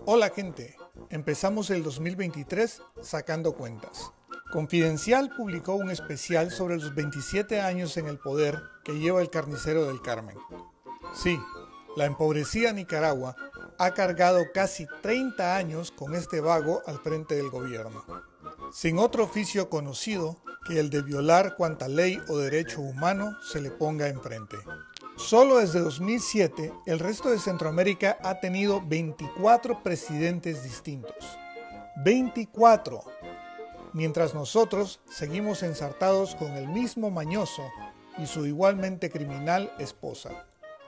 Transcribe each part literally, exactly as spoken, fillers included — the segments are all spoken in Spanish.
Hola gente, empezamos el dos mil veintitrés sacando cuentas. Confidencial publicó un especial sobre los veintisiete años en el poder que lleva el carnicero del Carmen. Sí, la empobrecida Nicaragua ha cargado casi treinta años con este vago al frente del gobierno, sin otro oficio conocido que el de violar cuanta ley o derecho humano se le ponga enfrente. Solo desde dos mil siete, el resto de Centroamérica ha tenido veinticuatro presidentes distintos. ¡veinticuatro! Mientras nosotros seguimos ensartados con el mismo mañoso y su igualmente criminal esposa.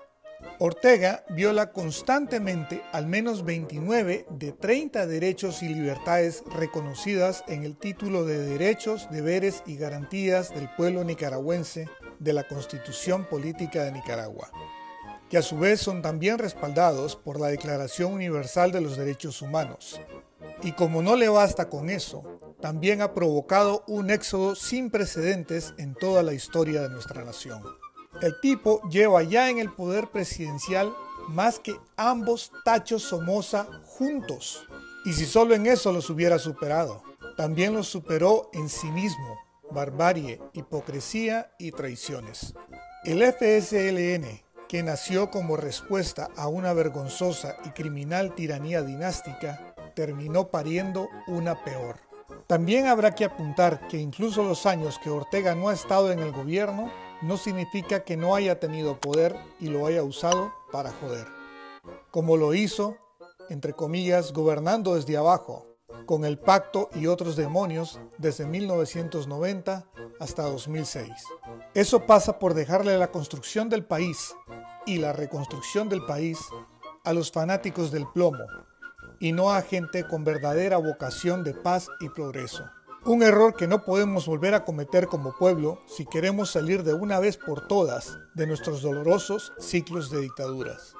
Ortega viola constantemente al menos veintinueve de treinta derechos y libertades reconocidas en el título de Derechos, Deberes y Garantías del Pueblo Nicaragüense de la Constitución Política de Nicaragua, que a su vez son también respaldados por la Declaración Universal de los Derechos Humanos. Y como no le basta con eso, también ha provocado un éxodo sin precedentes en toda la historia de nuestra nación. El tipo lleva ya en el poder presidencial más que ambos Tachos Somoza juntos. Y si solo en eso los hubiera superado, también los superó en cinismo, barbarie, hipocresía y traiciones. El F S L N, que nació como respuesta a una vergonzosa y criminal tiranía dinástica, terminó pariendo una peor. También habrá que apuntar que incluso los años que Ortega no ha estado en el gobierno no significa que no haya tenido poder y lo haya usado para joder. Como lo hizo, entre comillas, gobernando desde abajo, con el pacto y otros demonios desde mil novecientos noventa hasta dos mil seis. Eso pasa por dejarle la construcción del país y la reconstrucción del país a los fanáticos del plomo y no a gente con verdadera vocación de paz y progreso. Un error que no podemos volver a cometer como pueblo si queremos salir de una vez por todas de nuestros dolorosos ciclos de dictaduras.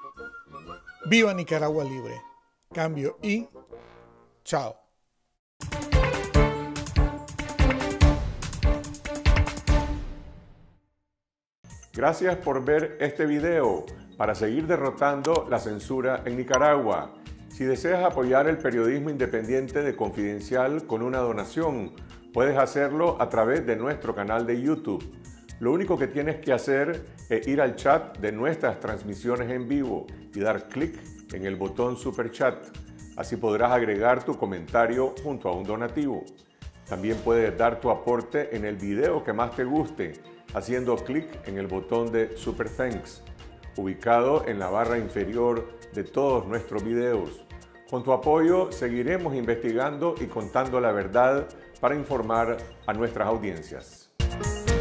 ¡Viva Nicaragua libre! Cambio y chao. Gracias por ver este video para seguir derrotando la censura en Nicaragua. Si deseas apoyar el periodismo independiente de Confidencial con una donación, puedes hacerlo a través de nuestro canal de YouTube. Lo único que tienes que hacer es ir al chat de nuestras transmisiones en vivo y dar clic en el botón Super Chat. Así podrás agregar tu comentario junto a un donativo. También puedes dar tu aporte en el video que más te guste, haciendo clic en el botón de Super Thanks, ubicado en la barra inferior de todos nuestros videos. Con tu apoyo seguiremos investigando y contando la verdad para informar a nuestras audiencias.